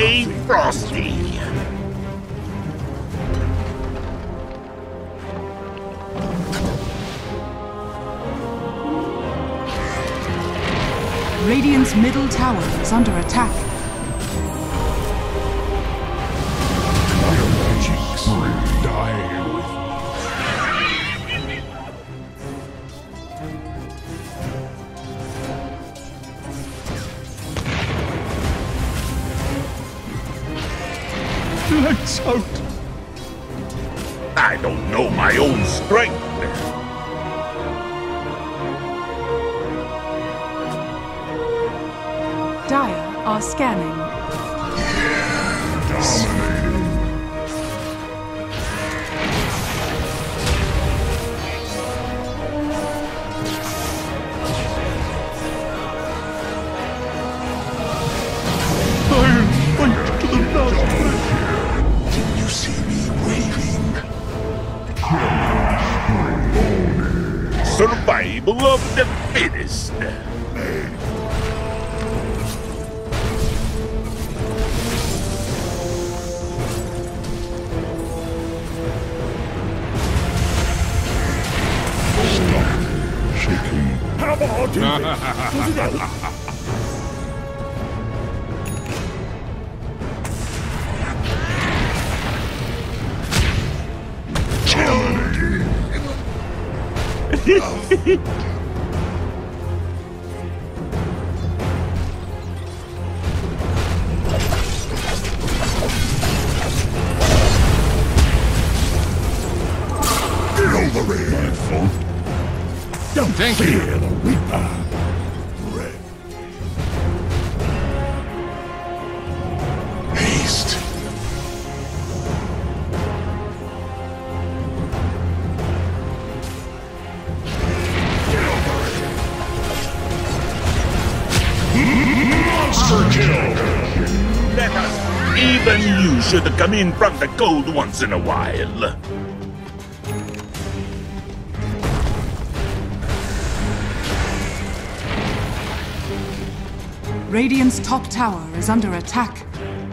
Stay frosty. Radiant's middle tower is under attack. Lights out! I don't know my own strength. Dire are scanning. I'll fight to the last breath! Can you see me waving? Survival of the fittest. How about it? Don't Thank fear you. the Reaper. Haste. Monster kill. Let us. Even you should come in from the cold once in a while. Radiant's top tower is under attack.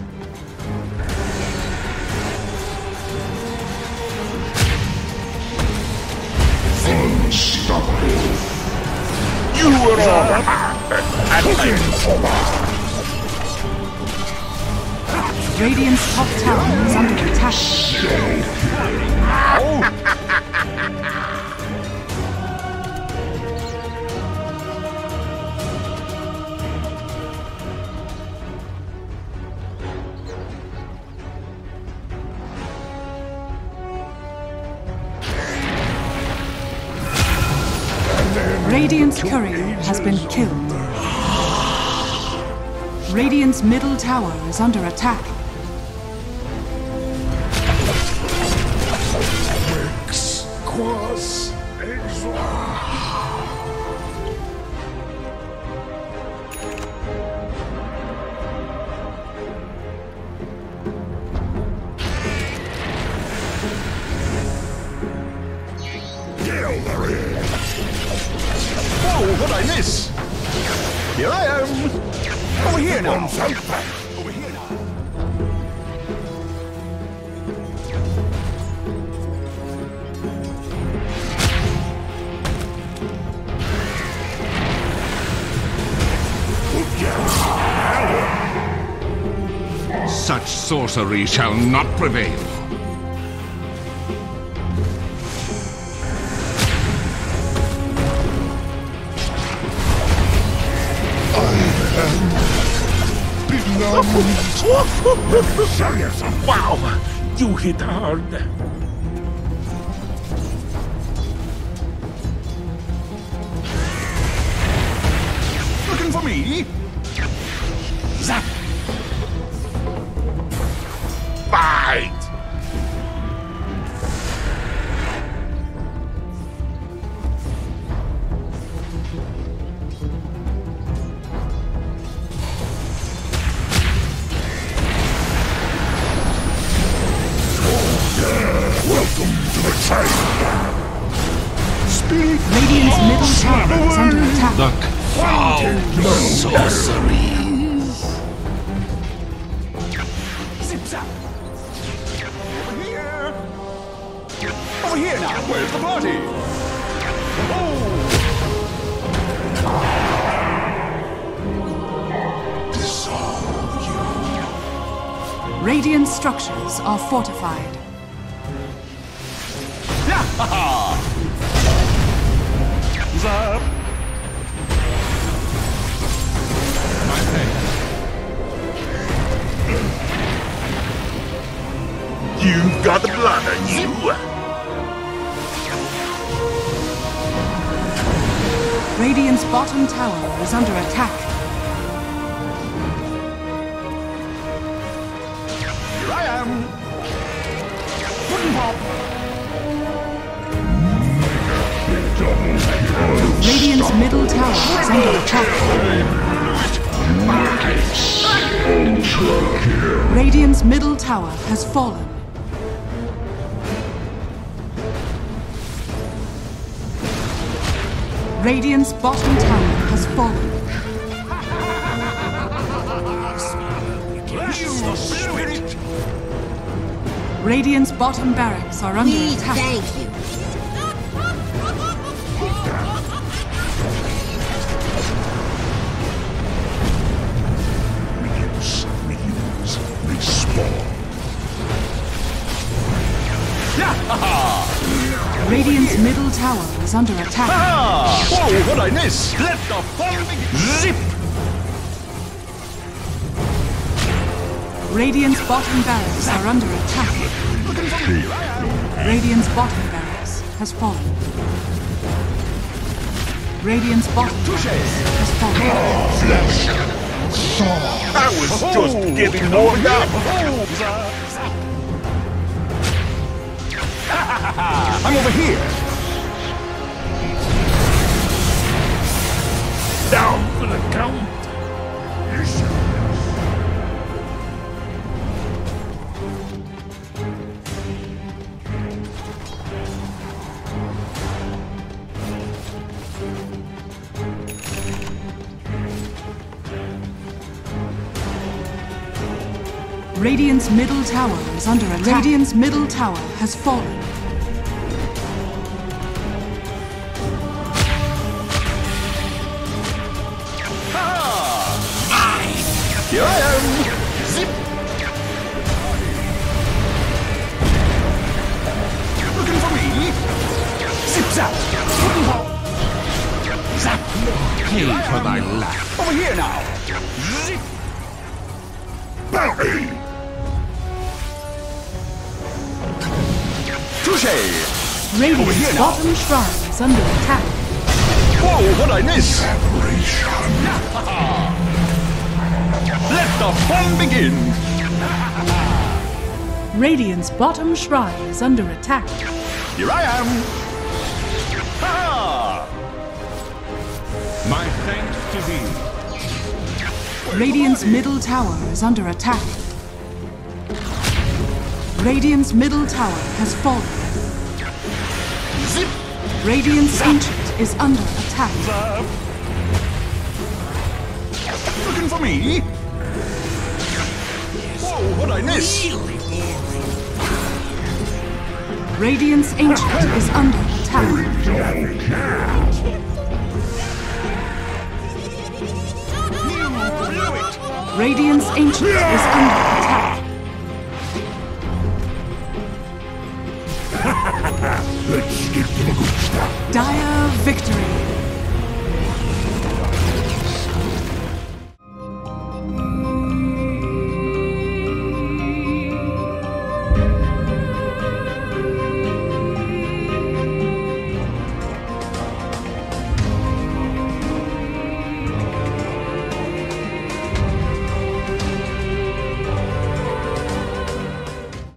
Unstoppable. You were all Radiant's top tower is under attack. Radiant's courier has been killed. Radiant's middle tower is under attack. Quas exor. Whoa, what'd I miss? Here I am! Over here now! Over here now! Such sorcery shall not prevail. Wow, you hit hard. Looking for me? Zap! Fight! Welcome to the fight. Spirit! Radiant's middle tower is under attack. The foul sorcery. Over here. Over here now. Where's the party? Dissolve you. Radiant structures are fortified. Zap. My thanks. You've got the blood on you. Radiant's bottom tower is under attack. Here I am. Pudding pop. Radiant's middle tower is under attack. Radiant's middle tower has fallen. Radiant's bottom tower has fallen. Radiant's bottom barracks are under We attack. thank you. Minions respawn. Radiant's middle tower is under attack. Whoa, what'd I miss? Let the fun begin. Zip. Radiant's bottom barracks are under attack. Radiant's bottom barracks has fallen. Radiant's bottom barracks has fallen. I was just getting warmed up. I'm over here. Down for the count. Radiant's middle tower is under attack. Radiant's middle tower has fallen. Here I am. Zip. Looking for me? Zip zap. Zap. Pay for thy lack. Over here now. Zip. Bounty! Touche. Radiant's bottom shrine is under attack. Whoa, what'd I miss? Aberration. Let the fun begin. Radiant's bottom shrine is under attack. Here I am. Ha! My thanks to thee. Radiant's middle tower is under attack. Radiant's middle tower has fallen. Zip. Radiant's ancient is under attack. Looking for me? Whoa, what'd I miss? Radiant's ancient is under attack. Radiant's ancient is under attack. Let's get to the good stuff. Dire victory.